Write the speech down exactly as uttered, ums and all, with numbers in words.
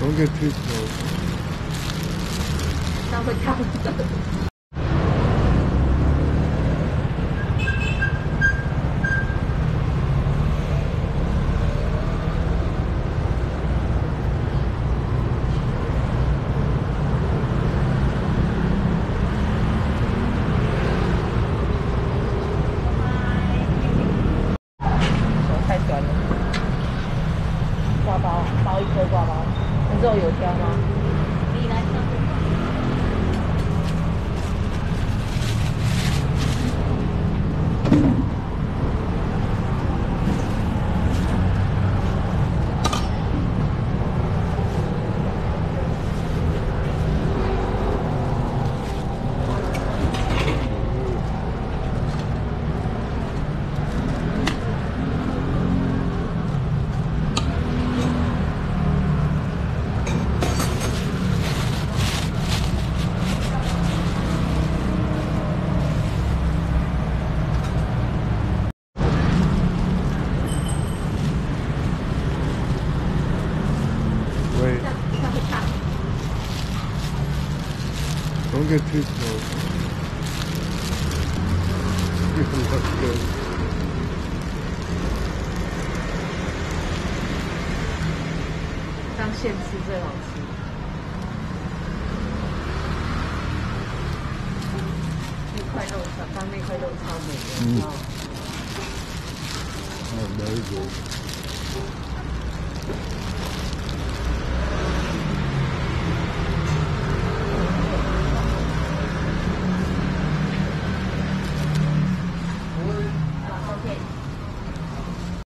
Don't get too close. 这样会烫的。挂包，包一颗挂包，肉有挑吗？你来挑。 Wait. Don't get too close. That's good. 当现吃最好吃。那块肉超，刚那块肉超美的。嗯。 Oh, very good.